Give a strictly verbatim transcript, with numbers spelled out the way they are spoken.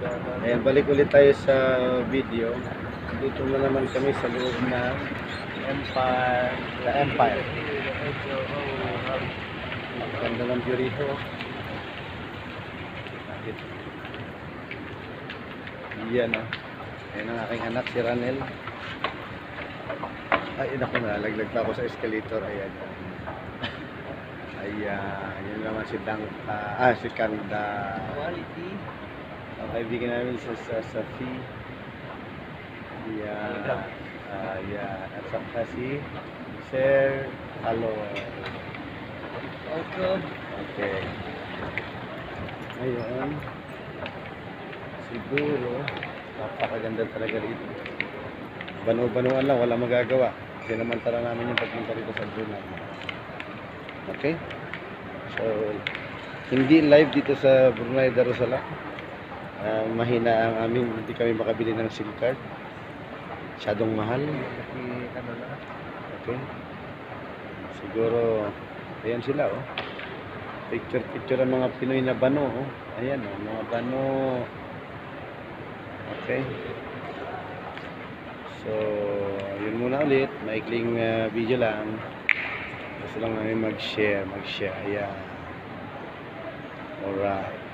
Ayan, balik ulit tayo sa video. Dito na naman kami sa loob ng Empire, the Empire. Ganda ng view rito. Yan o. Ayan ang aking anak, si Ranel. Ay, naku, nalaglag pa ako sa escalator. Ayan. Ayan. Yun naman si Dang, uh, ah, si Kanda. Quality. Ang kaibigan namin sa, sa Safi. Ayan. Ayan. At saka si Sir Hello. Welcome. Okay. Ayan. Siguro, napakaganda talaga rito. Banu-banuan lang, wala magagawa. Sinamantala namin yung pagpunta rito sa Brunei. Okay? So, hindi live dito sa Brunei Darussalam. Uh, mahina ang amin, hindi kami makabili ng SIM card. Masyadong mahal. Okay? Siguro, ayan sila, oh. Picture-picture ang mga Pinoy na bano, oh. Ayan, oh, mga bano. Okay. So, yun muna ulit. Maikling uh, video lang. Gusto lang namin mag-share, mag-share. Ayan. Alright.